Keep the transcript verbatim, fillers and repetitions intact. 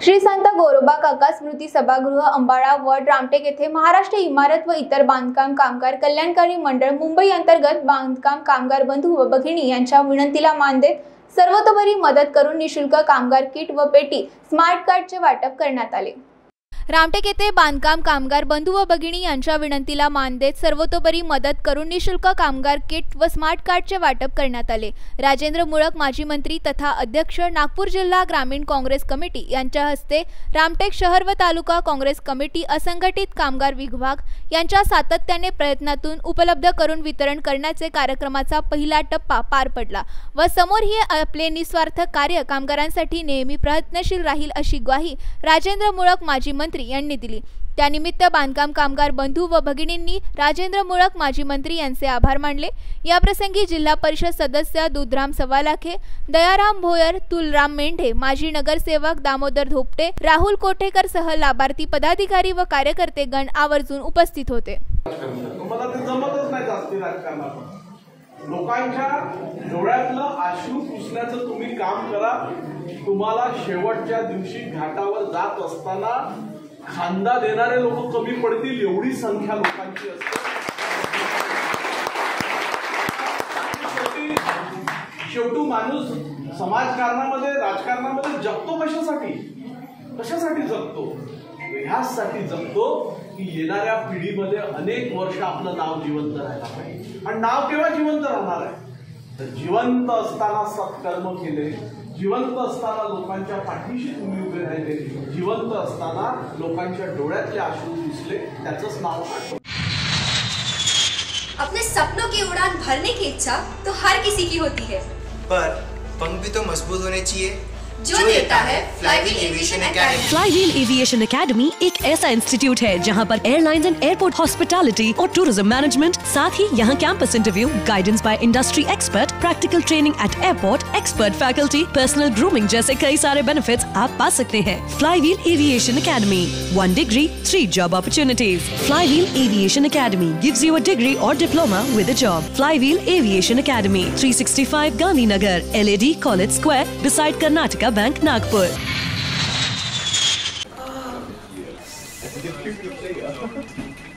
श्री संत गोरोबा काका स्मृती सभागृह अंबाळा वड रामटेक येथे महाराष्ट्र इमारत व इतर बांधकाम कामगार कल्याणकारी मंडळ मुंबई अंतर्गत बांधकाम कामगार बंधू व भगिनी यांच्या विनंतीला मान देत सर्वतोपरी मदत करून निशुल्क कामगार किट व पेटी स्मार्ट कार्डचे वाटप करण्यात आले। रामटेक येथे बांधकाम कामगार बंधू व भगिनी यांच्या विनंतीला मान देत सर्वतोपरी मदत करून निशुल्क कामगार किट व स्मार्ट कार्डचे वाटप करण्यात आले। राजेंद्र मुळक माजी मंत्री तथा अध्यक्ष नागपूर जिल्हा ग्रामीण काँग्रेस कमिटी यांच्या हस्ते रामटेक शहर व तालुका काँग्रेस कमिटी असंघटित कामगार विभाग यांच्या सातत्याने प्रयत्नातून उपलब्ध करून वितरण करण्याचे कार्यक्रमाचा पहिला टप्पा पार पडला व समोरही आपले निस्वार्थ कार्य कामगारांसाठी नेहमी प्रयत्नशील राहील अशी ग्वाही राजेंद्र मुळक माजी मंत्री यांनी दिली। त्यानिमित्त बांधकाम कामगार बंधू व भगिनींनी राजेंद्र मुळक माजी मंत्री यांचे आभार मानले। या प्रसंगी जिल्हा परिषद सदस्य दुधराम सवालाखे, दयाराम भोयर, तुलराम मेंढे, माजी नगरसेवक दामोदर धोपटे, राहुल कोठेकर सह लाभार्थी पदाधिकारी व कार्यकर्ते गण आवर्जून उपस्थित होते। लोकांच्या डोळ्यातलं अश्रू पुसण्याचं तुम्ही काम करा। तुम्हाला शेवटच्या दिवशी घाटावर जात असताना खांदा देणारे लोक कमी पडतील एवढी संख्या लोकांची असते। शेवटी माणूस समाजकारणामध्ये राजकारणामध्ये जगतो कशासाठी कशासाठी जगतो ह्यासाठी जगतो की येणाऱ्या पिढीमध्ये अनेक वर्ष आपलं नाव जिवंत राहायला पाहिजे। आणि नाव केव्हा जिवंत राहणार आहे तर जिवंत असताना सत्कर्म केले, जिवंत असताना लोकांच्या पाठीशी तुम्ही उभे राहिले, जिवंत असताना लोकांच्या डोळ्यातले अश्रू पुसले, त्याचंच नाव आठवलं। अपने सपनों की उड़ान भरने की इच्छा तो हर किसी की होती है, पर पंख भी तो मजबूत होने चाहिए जो देता है Flywheel Aviation Academy. Flywheel Aviation Academy एक ऐसा इंस्टीट्यूट है जहां पर एयरलाइंस एंड एयरपोर्ट हॉस्पिटैलिटी और टूरिज्म मैनेजमेंट, साथ ही यहां campus interview, guidance by industry expert, practical training at airport, expert faculty, personal grooming जैसे कई सारे बेनिफिट्स आप पा सकते हैं। Flywheel Aviation Academy, one degree three job opportunities. Flywheel Aviation Academy gives you a degree और diploma with a job. Flywheel Aviation academy, three sixty five Gandhinagar, L A D college square, beside Karnataka Bank, Nagpur।